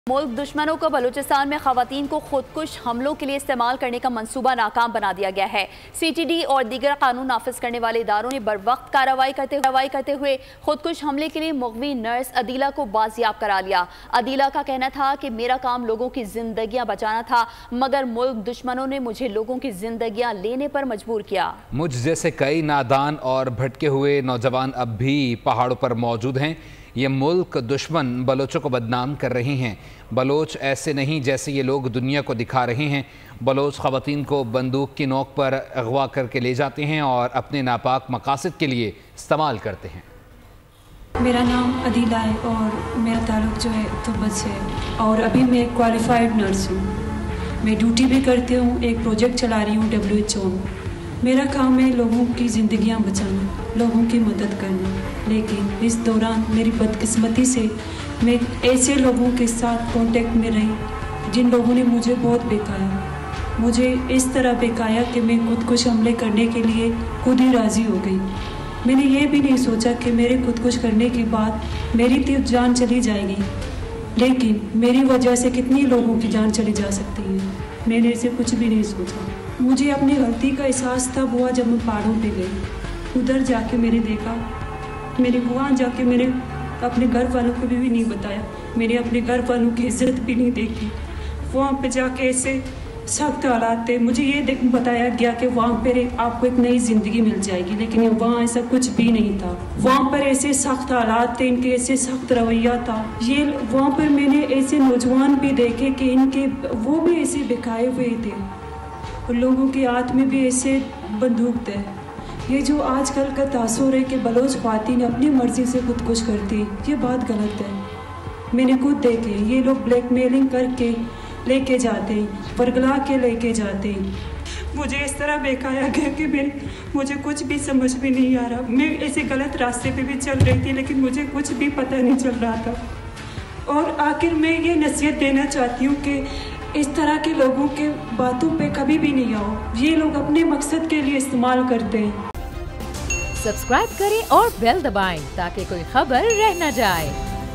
मुल्क दुश्मनों को बलूचिस्तान में खवातीन को खुदकुश हमलों के लिए इस्तेमाल करने का मंसूबा नाकाम बना दिया गया है। CTD और दीगर कानून नाफिज करने वाले इदारों ने बरवक्त कार्रवाई करते हुए खुदकुश हमले के लिए मुगवी नर्स अदीला को बाजियाब करा लिया। अदीला का कहना था कि मेरा काम लोगों की जिंदगियां बचाना था, मगर मुल्क दुश्मनों ने मुझे लोगों की जिंदगियां लेने पर मजबूर किया। मुझ जैसे कई नादान और भटके हुए नौजवान अब भी पहाड़ों पर मौजूद हैं। ये मुल्क दुश्मन बलोचों को बदनाम कर रहे हैं। बलोच ऐसे नहीं जैसे ये लोग दुनिया को दिखा रहे हैं। बलोच ख़वातीन को बंदूक की नोक पर अगवा करके ले जाते हैं और अपने नापाक मकासद के लिए इस्तेमाल करते हैं। मेरा नाम अदीला है और मेरा ताल्लुक़ जो है तुब्बत से है और अभी मैं एक क्वालिफाइड नर्स हूँ। मैं ड्यूटी भी करती हूँ, एक प्रोजेक्ट चला रही हूँ WHO में। मेरा काम है लोगों की ज़िंदगियाँ बचाना, लोगों की मदद करना। लेकिन इस दौरान मेरी बदकिस्मती से मैं ऐसे लोगों के साथ कांटेक्ट में रही जिन लोगों ने मुझे बहुत बेकाया। मुझे इस तरह बेकाया कि मैं खुदकुश हमले करने के लिए खुद ही राज़ी हो गई। मैंने ये भी नहीं सोचा कि मेरे खुदकुश करने के बाद मेरी तो जान चली जाएगी, लेकिन मेरी वजह से कितनी लोगों की जान चली जा सकती है। मैंने इसे कुछ भी नहीं सोचा। मुझे अपनी गलती का एहसास तब हुआ जब मैं पहाड़ों पे गई। उधर जाके मैंने देखा, मेरे वहाँ जाके मैंने अपने घर वालों को भी नहीं बताया, मैंने अपने घर वालों की इज्जत भी नहीं देखी। वहाँ पे जाके ऐसे सख्त हालात थे। मुझे ये बताया गया कि वहाँ पर आपको एक नई ज़िंदगी मिल जाएगी, लेकिन वहाँ ऐसा कुछ भी नहीं था। वहाँ पर ऐसे सख्त हालात थे, इनके ऐसे सख्त रवैया था। ये वहाँ पर मैंने ऐसे नौजवान भी देखे कि इनके वो भी ऐसे बिकाए हुए थे और लोगों के हाथ में भी ऐसे बंदूक थे। ये जो आजकल का तासुर है कि बलोच ख़वातीन अपनी मर्ज़ी से खुदकुश करती, ये बात गलत है। मैंने खुद देखे, ये लोग ब्लैकमेलिंग करके लेके जाते, वर्गला के लेके जाते। मुझे इस तरह बेकाया गया कि मुझे कुछ भी समझ में नहीं आ रहा। मैं ऐसे गलत रास्ते पे भी चल रही थी, लेकिन मुझे कुछ भी पता नहीं चल रहा था। और आखिर मैं ये नसीहत देना चाहती हूँ कि इस तरह के लोगों के बातों पे कभी भी नहीं आओ। ये लोग अपने मकसद के लिए इस्तेमाल करते हैं। सब्सक्राइब करें और बेल दबाएं ताकि कोई खबर रह न जाए।